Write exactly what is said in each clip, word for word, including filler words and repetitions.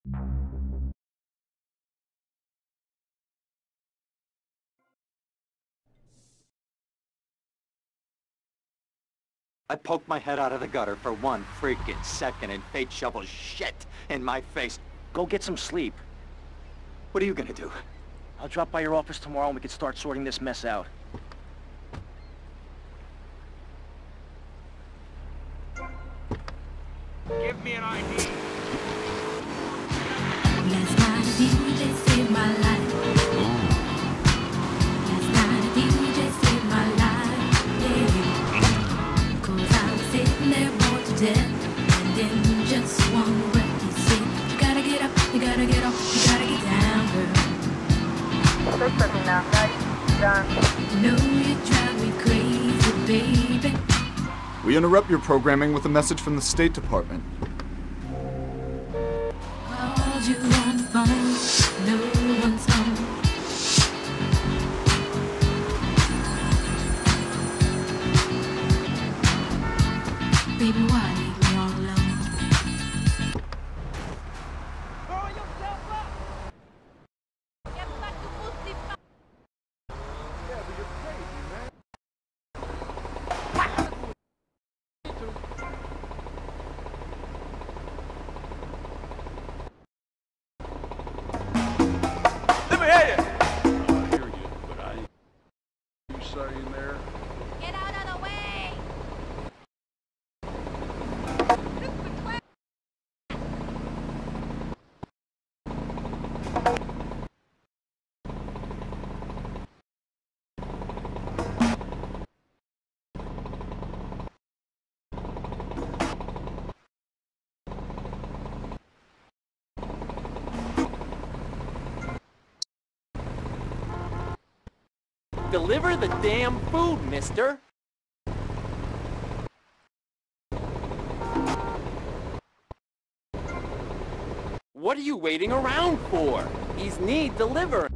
I poked my head out of the gutter for one freaking second and fate shovels shit in my face. Go get some sleep. What are you gonna do? I'll drop by your office tomorrow and we can start sorting this mess out. Give me an I D. Last night a D J saved my life. Last night a D J saved my life. Yeah. Cause I was sitting there bored to death. And in just one breath he said, you gotta get up, you gotta get off, you gotta get down, girl. Say something now, guys. Done. No, you drive me crazy, baby. We interrupt your programming with a message from the State Department. Called you on the phone, no one's home. Baby, why leave me all alone? In there. Get out of the way! Deliver the damn food, mister! What are you waiting around for? He's need delivering.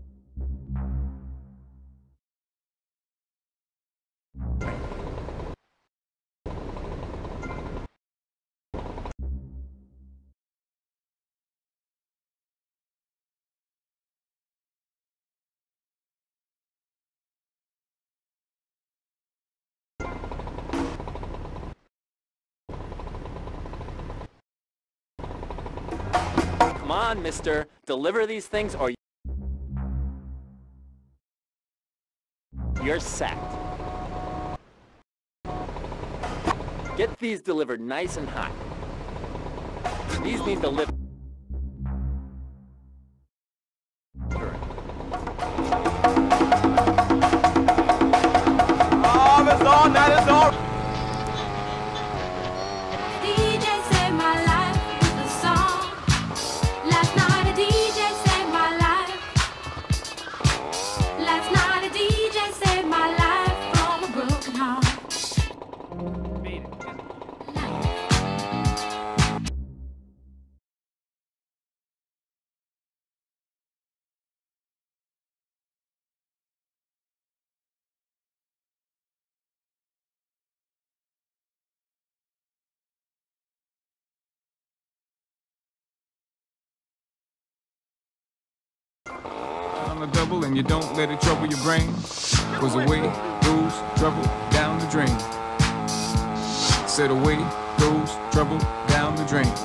Come on, mister. Deliver these things or you're sacked. Get these delivered nice and hot. These need delivered. Oh, that's all, that is all. D J saved my life with a song. Last night a D J saved my life. Last night a D J saved my life from a broken heart. On the double and you don't let it trouble your brain. Cause away goes trouble down the drain. Said away goes trouble down the drain.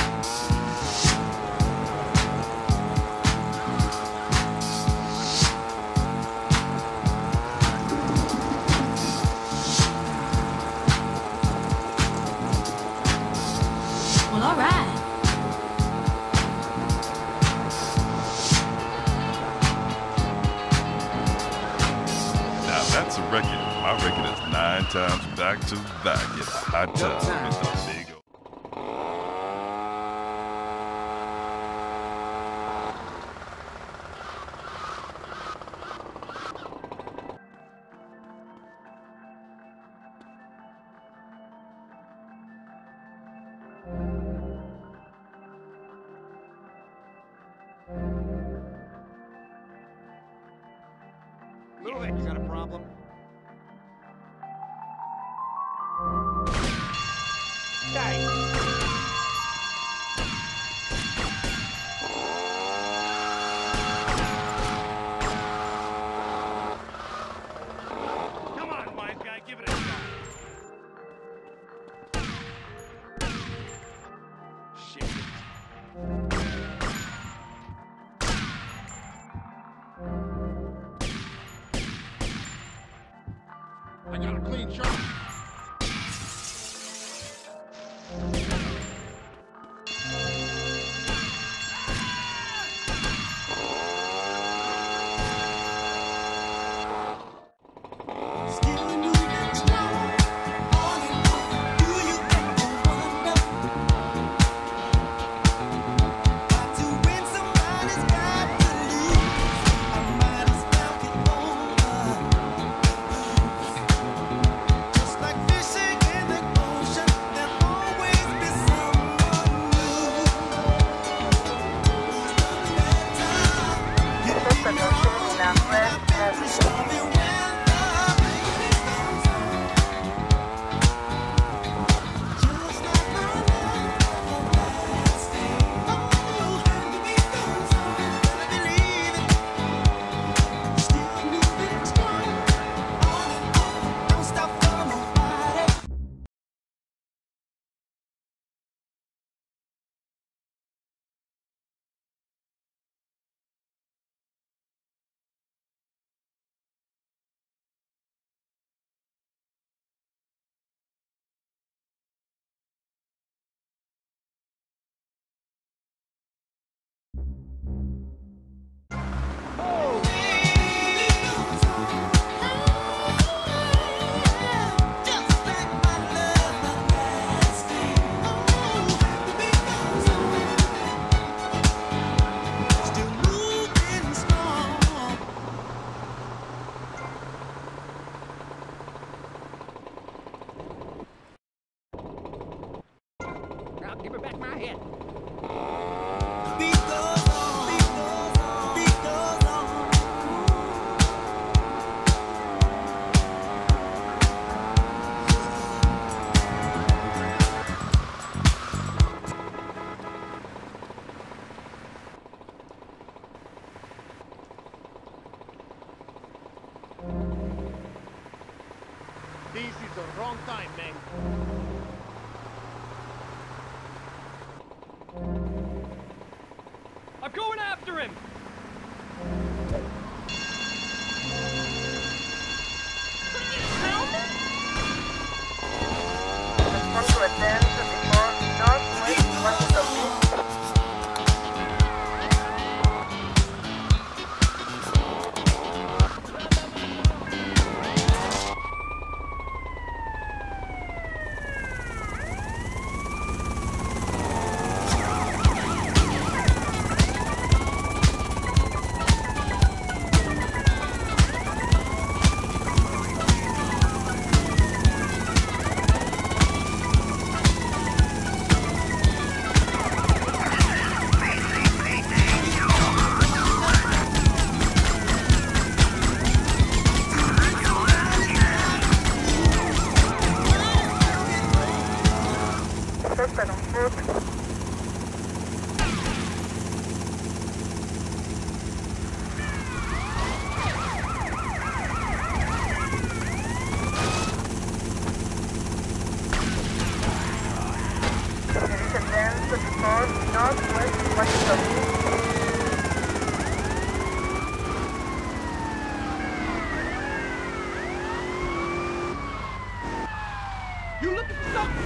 Well, all right. That's a record. My record is nine times back to back in a hot tub with the big old. Move it. You got a problem? Hey. I got a clean shirt. Give her back my head. This is the wrong time, man. I'm going after him! Respond to attention before northwest west of me. Suspect on foot. Police advance to north, northwest, west of me. You looking for something?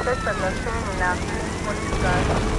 Suspect was seen in our police car.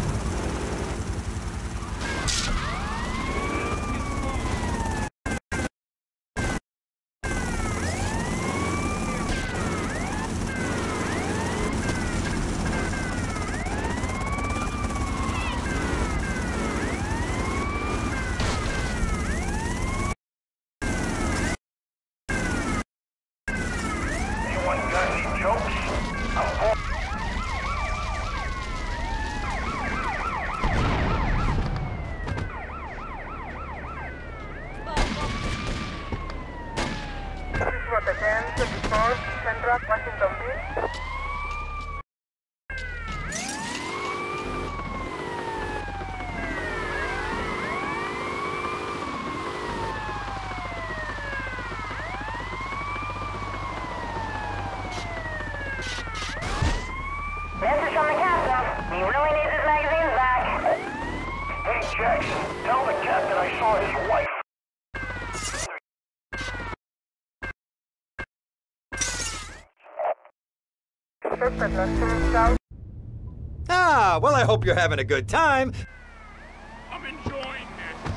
Message from the captain. He really needs his magazines back. Hey, Jackson, tell the captain I saw his wife. Suspect was seen south. Ah, well, I hope you're having a good time. I'm enjoying this.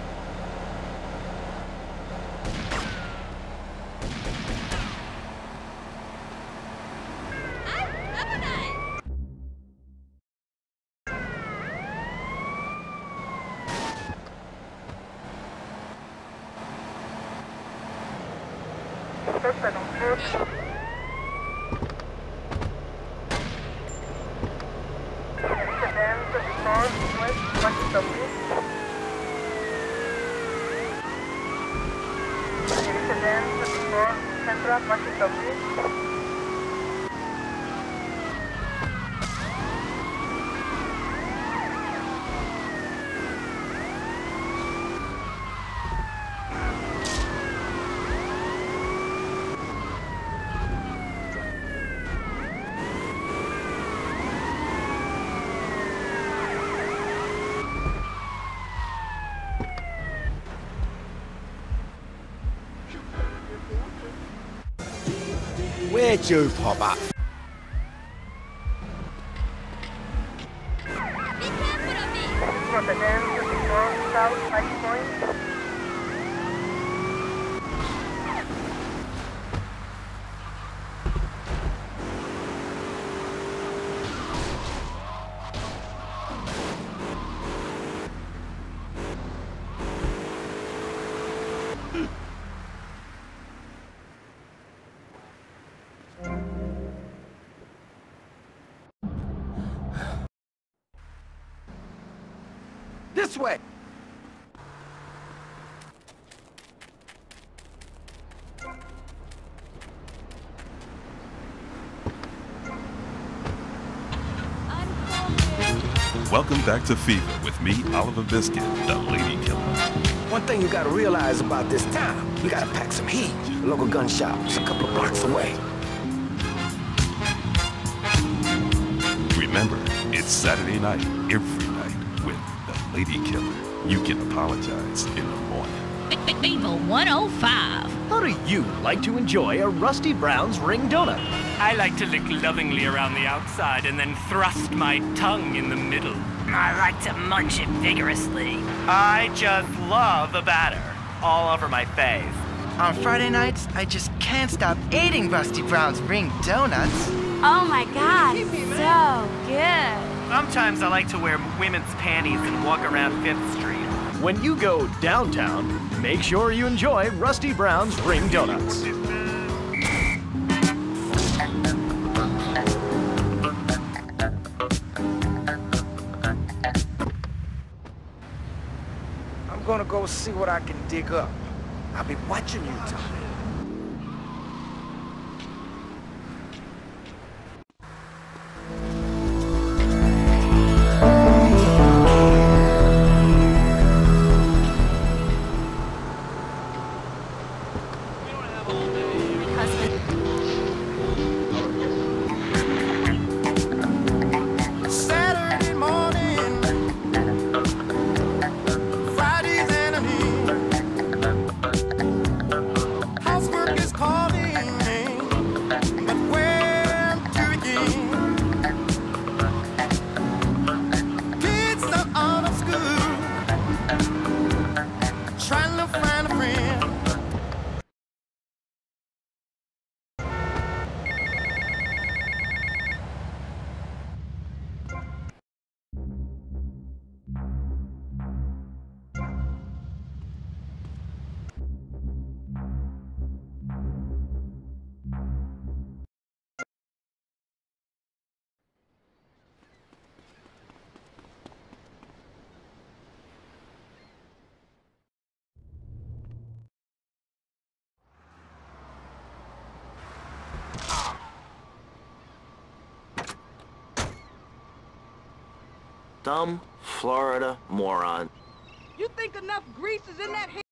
Suspect on foot. Where'd you pop up? This way! Welcome back to Fever with me, Oliver Biscuit, the Lady Killer. One thing you gotta realize about this town, you gotta pack some heat. The local gun shop's a couple of blocks away. Remember, it's Saturday night, every night, with the Lady Killer. You can apologize in the morning. Fever one oh five. How do you like to enjoy a Rusty Brown's ring donut? I like to lick lovingly around the outside and then thrust my tongue in the middle. I like to munch it vigorously. I just love the batter all over my face. On Friday nights, I just can't stop eating Rusty Brown's ring donuts. Oh my god, it's so good. Sometimes I like to wear women's panties and walk around Fifth Street. When you go downtown, make sure you enjoy Rusty Brown's ring donuts. I'm gonna go see what I can dig up. I'll be watching you, Tommy. Housework is calling me, but where to begin? Dumb Florida moron. You think enough grease is in that